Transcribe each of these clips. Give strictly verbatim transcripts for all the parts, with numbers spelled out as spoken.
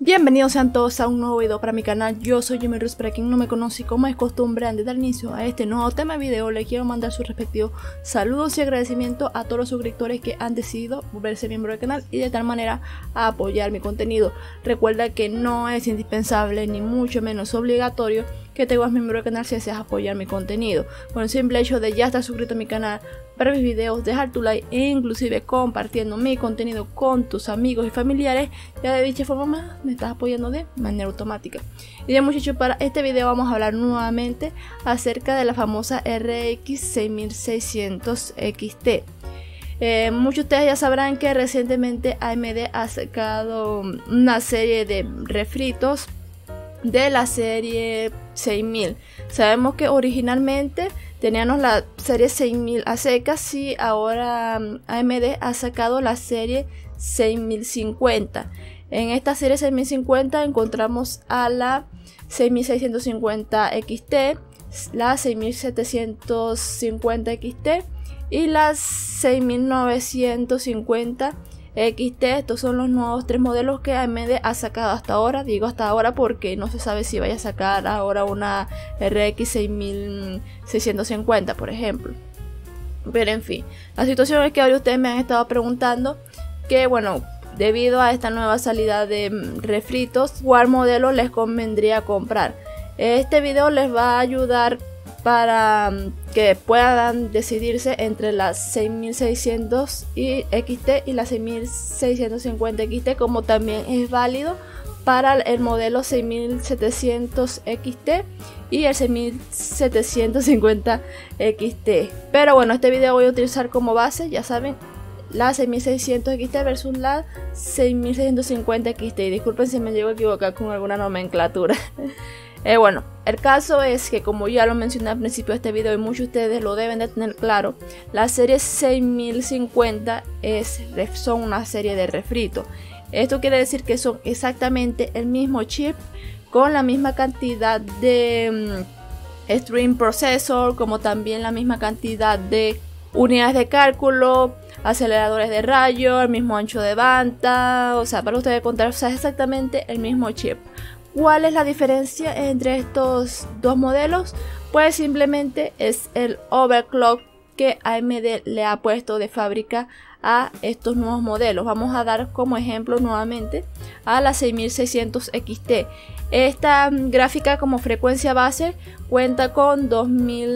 Bienvenidos sean todos a un nuevo video para mi canal. Yo soy Jimmy Rus. Para quien no me conoce, como es costumbre, antes de dar inicio a este nuevo tema de video, le quiero mandar sus respectivos saludos y agradecimiento a todos los suscriptores que han decidido volverse miembro del canal y de tal manera a apoyar mi contenido. Recuerda que no es indispensable ni mucho menos obligatorio que te hagas miembro del canal si deseas apoyar mi contenido. Con el simple hecho de ya estar suscrito a mi canal, para mis videos, dejar tu like e inclusive compartiendo mi contenido con tus amigos y familiares, ya de dicha forma más me estás apoyando de manera automática. Y bien muchachos, para este video vamos a hablar nuevamente acerca de la famosa R X seis mil seiscientos X T. Eh, muchos de ustedes ya sabrán que recientemente A M D ha sacado una serie de refritos de la serie seis mil. Sabemos que originalmente teníamos la serie seis mil a secas y ahora A M D ha sacado la serie seis mil cincuenta. En esta serie seis mil cincuenta encontramos a la seis mil seiscientos cincuenta X T, la seis mil setecientos cincuenta X T y la seis mil novecientos cincuenta X T. Estos son los nuevos tres modelos que A M D ha sacado hasta ahora. Digo hasta ahora porque no se sabe si vaya a sacar ahora una R X seis mil seiscientos cincuenta, por ejemplo. Pero en fin, la situación es que ahora ustedes me han estado preguntando que, bueno, debido a esta nueva salida de refritos, ¿cuál modelo les convendría comprar? Este video les va a ayudar para que puedan decidirse entre las seis mil seiscientos X T y la seis mil seiscientos cincuenta X T, como también es válido para el modelo seis mil setecientos X T y el seis mil setecientos cincuenta X T. Pero bueno, este video voy a utilizar como base, ya saben, la seis mil seiscientos X T versus la seis mil seiscientos cincuenta X T. Y disculpen si me llego a equivocar con alguna nomenclatura. Eh, bueno, el caso es que, como ya lo mencioné al principio de este video y muchos de ustedes lo deben de tener claro, la serie seis mil cincuenta es, son una serie de refritos. Esto quiere decir que son exactamente el mismo chip con la misma cantidad de um, stream processor, como también la misma cantidad de unidades de cálculo, aceleradores de rayo, el mismo ancho de banda, o sea, para ustedes contar, o sea, es exactamente el mismo chip. ¿Cuál es la diferencia entre estos dos modelos? Pues simplemente es el overclock que A M D le ha puesto de fábrica a estos nuevos modelos. Vamos a dar como ejemplo nuevamente a la seis mil seiscientos X T. Esta gráfica como frecuencia base cuenta con dos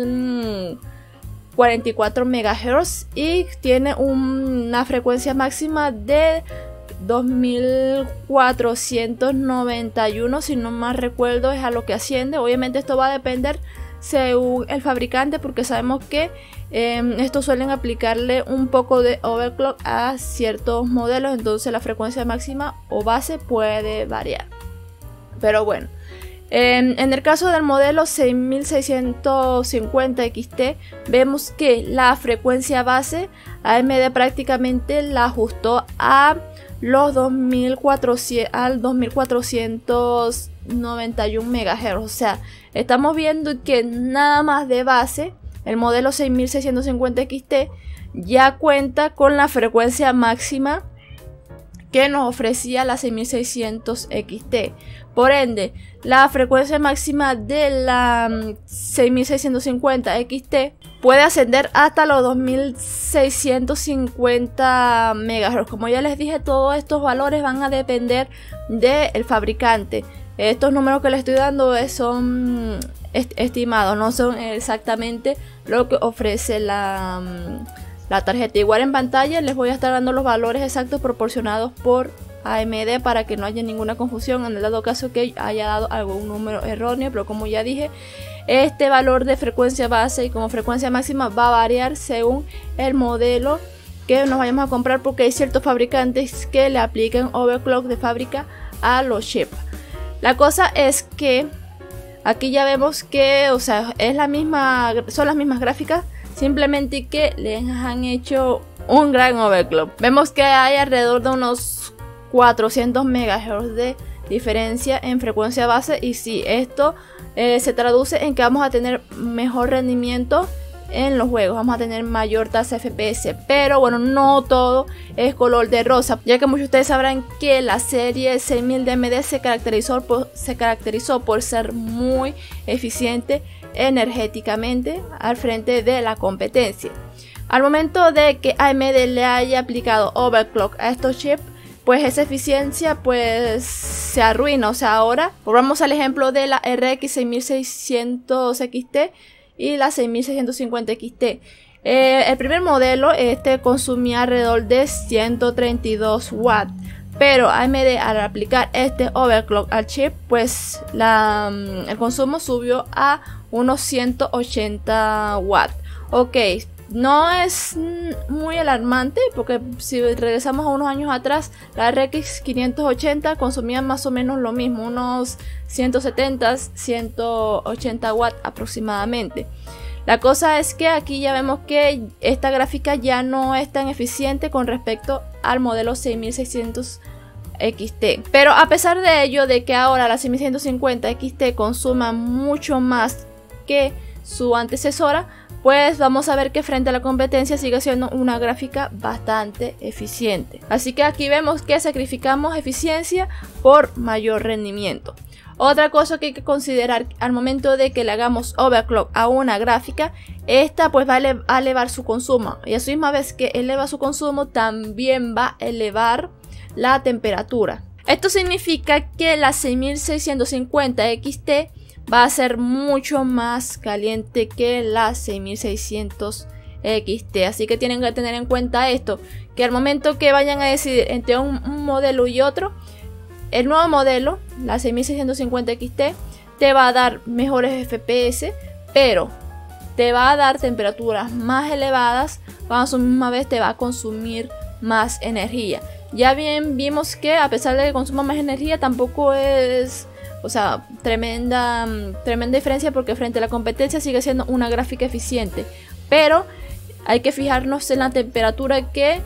mil cuarenta y cuatro megahertz y tiene una frecuencia máxima de dos mil cuatrocientos noventa y uno, si no más recuerdo, es a lo que asciende. Obviamente esto va a depender según el fabricante, porque sabemos que eh, estos suelen aplicarle un poco de overclock a ciertos modelos, entonces la frecuencia máxima o base puede variar. Pero bueno, en, en el caso del modelo seis mil seiscientos cincuenta X T, vemos que la frecuencia base A M D prácticamente la ajustó a los dos mil cuatrocientos al dos mil cuatrocientos noventa y uno megahertz. O sea, estamos viendo que nada más de base el modelo seis mil seiscientos cincuenta X T ya cuenta con la frecuencia máxima que nos ofrecía la seis mil seiscientos X T. Por ende, la frecuencia máxima de la seis mil seiscientos cincuenta X T puede ascender hasta los dos mil seiscientos cincuenta megahertz. Como ya les dije, todos estos valores van a depender del fabricante. Estos números que les estoy dando son est estimados, no son exactamente lo que ofrece la, la tarjeta. Igual en pantalla les voy a estar dando los valores exactos proporcionados por A M D para que no haya ninguna confusión en el dado caso que haya dado algún número erróneo. Pero como ya dije, este valor de frecuencia base y como frecuencia máxima va a variar según el modelo que nos vayamos a comprar, porque hay ciertos fabricantes que le aplican overclock de fábrica a los chips. La cosa es que aquí ya vemos que, o sea, es la misma, son las mismas gráficas, simplemente que les han hecho un gran overclock. Vemos que hay alrededor de unos cuatrocientos megahertz de diferencia en frecuencia base, y si sí, esto eh, se traduce en que vamos a tener mejor rendimiento en los juegos, vamos a tener mayor tasa de F P S, pero bueno, no todo es color de rosa, ya que muchos de ustedes sabrán que la serie seis mil de A M D se caracterizó por, se caracterizó por ser muy eficiente energéticamente al frente de la competencia. Al momento de que A M D le haya aplicado overclock a estos chips, pues esa eficiencia pues se arruina. O sea, ahora volvamos al ejemplo de la R X seis mil seiscientos X T y la seis mil seiscientos cincuenta X T. Eh, el primer modelo este consumía alrededor de ciento treinta y dos watts, pero A M D al aplicar este overclock al chip, pues la, el consumo subió a unos ciento ochenta watts. Ok, no es muy alarmante, porque si regresamos a unos años atrás, la R X quinientos ochenta consumía más o menos lo mismo, unos ciento setenta a ciento ochenta watts aproximadamente. La cosa es que aquí ya vemos que esta gráfica ya no es tan eficiente con respecto al modelo seis mil seiscientos X T. Pero a pesar de ello, de que ahora la seis mil ciento cincuenta X T consuma mucho más que su antecesora, pues vamos a ver que frente a la competencia sigue siendo una gráfica bastante eficiente. Así que aquí vemos que sacrificamos eficiencia por mayor rendimiento. Otra cosa que hay que considerar al momento de que le hagamos overclock a una gráfica, esta pues va a, ele a elevar su consumo, y a su misma vez que eleva su consumo también va a elevar la temperatura. Esto significa que la seis mil seiscientos cincuenta X T va a ser mucho más caliente que la seis mil seiscientos X T, así que tienen que tener en cuenta esto, que al momento que vayan a decidir entre un, un modelo y otro, el nuevo modelo, la seis mil seiscientos cincuenta X T, te va a dar mejores F P S, pero te va a dar temperaturas más elevadas, a su misma vez te va a consumir más energía. Ya bien vimos que a pesar de que consuma más energía, tampoco es, o sea, tremenda, tremenda diferencia, porque frente a la competencia sigue siendo una gráfica eficiente. Pero hay que fijarnos en la temperatura, que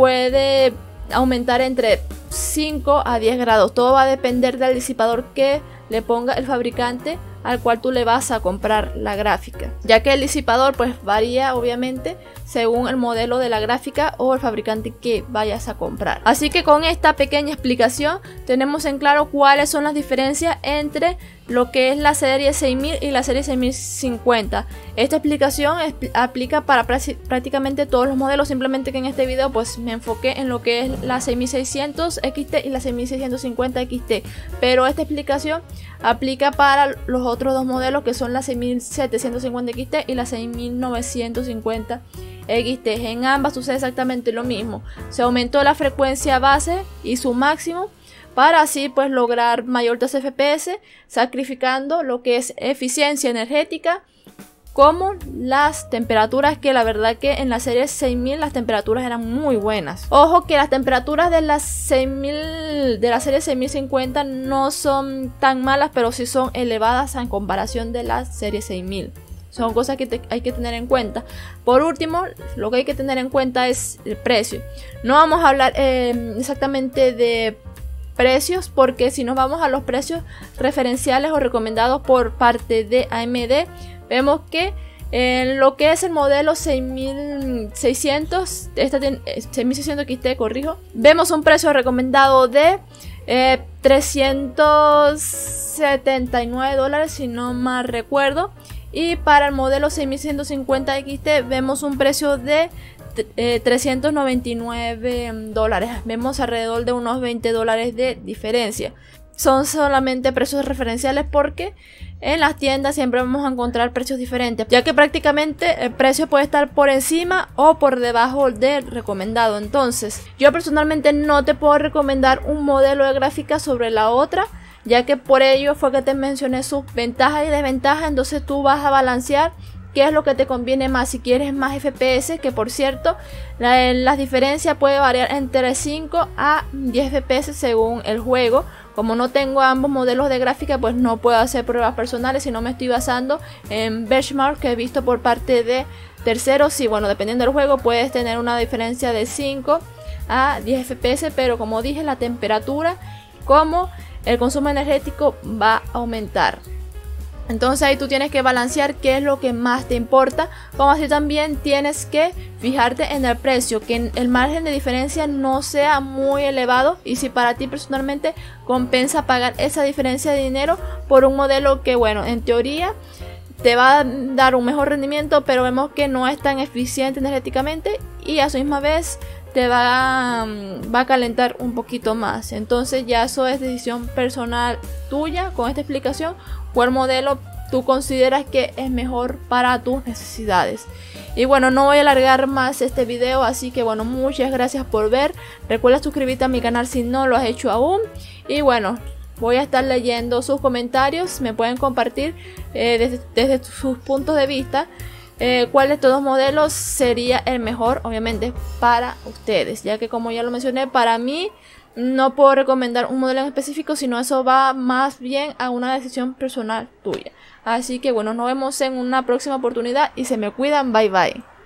puede aumentar entre cinco a diez grados. Todo va a depender del disipador que le ponga el fabricante al cual tú le vas a comprar la gráfica, ya que el disipador pues varía obviamente según el modelo de la gráfica o el fabricante que vayas a comprar. Así que con esta pequeña explicación tenemos en claro cuáles son las diferencias entre lo que es la serie seis mil y la serie seis mil cincuenta. Esta explicación es, aplica para prácticamente todos los modelos, simplemente que en este video pues me enfoqué en lo que es la seis mil seiscientos X T y la seis mil seiscientos cincuenta X T, pero esta explicación aplica para los otros dos modelos, que son la seis mil setecientos cincuenta X T y la seis mil novecientos cincuenta X T. En ambas sucede exactamente lo mismo, se aumentó la frecuencia base y su máximo para así pues lograr mayor tasa de F P S, sacrificando lo que es eficiencia energética como las temperaturas, que la verdad que en la serie seis mil las temperaturas eran muy buenas. Ojo que las temperaturas de la seis mil de la serie seis mil cincuenta no son tan malas, pero sí son elevadas en comparación de la serie seis mil. Son cosas que te, hay que tener en cuenta. Por último, lo que hay que tener en cuenta es el precio. No vamos a hablar eh, exactamente de precios, porque si nos vamos a los precios referenciales o recomendados por parte de A M D, vemos que en lo que es el modelo seis mil seiscientos, esta tiene, seis mil seiscientos X T, corrijo, vemos un precio recomendado de eh, trescientos setenta y nueve dólares, si no mal recuerdo. Y para el modelo seis mil ciento cincuenta X T vemos un precio de eh, trescientos noventa y nueve dólares. Vemos alrededor de unos veinte dólares de diferencia. Son solamente precios referenciales, porque en las tiendas siempre vamos a encontrar precios diferentes, ya que prácticamente el precio puede estar por encima o por debajo del recomendado. Entonces yo personalmente no te puedo recomendar un modelo de gráfica sobre la otra, ya que por ello fue que te mencioné sus ventajas y desventajas. Entonces tú vas a balancear qué es lo que te conviene más. Si quieres más F P S, que por cierto la, las diferencias puede variar entre cinco a diez F P S según el juego. Como no tengo ambos modelos de gráfica, pues no puedo hacer pruebas personales, sino me estoy basando en benchmark que he visto por parte de terceros. Y bueno, dependiendo del juego puedes tener una diferencia de cinco a diez F P S, pero como dije, la temperatura como el consumo energético va a aumentar. Entonces ahí tú tienes que balancear qué es lo que más te importa, como así también tienes que fijarte en el precio, que el margen de diferencia no sea muy elevado y si para ti personalmente compensa pagar esa diferencia de dinero por un modelo que, bueno, en teoría te va a dar un mejor rendimiento, pero vemos que no es tan eficiente energéticamente y a su misma vez te va, va a calentar un poquito más. Entonces ya eso es decisión personal tuya con esta explicación, cuál modelo tú consideras que es mejor para tus necesidades. Y bueno, no voy a alargar más este video, así que bueno, muchas gracias por ver. Recuerda suscribirte a mi canal si no lo has hecho aún. Y bueno, voy a estar leyendo sus comentarios, me pueden compartir eh, desde, desde sus puntos de vista eh, cuál de estos dos modelos sería el mejor, obviamente para ustedes, ya que como ya lo mencioné, para mí no puedo recomendar un modelo en específico, sino eso va más bien a una decisión personal tuya. Así que bueno, nos vemos en una próxima oportunidad y se me cuidan, bye bye.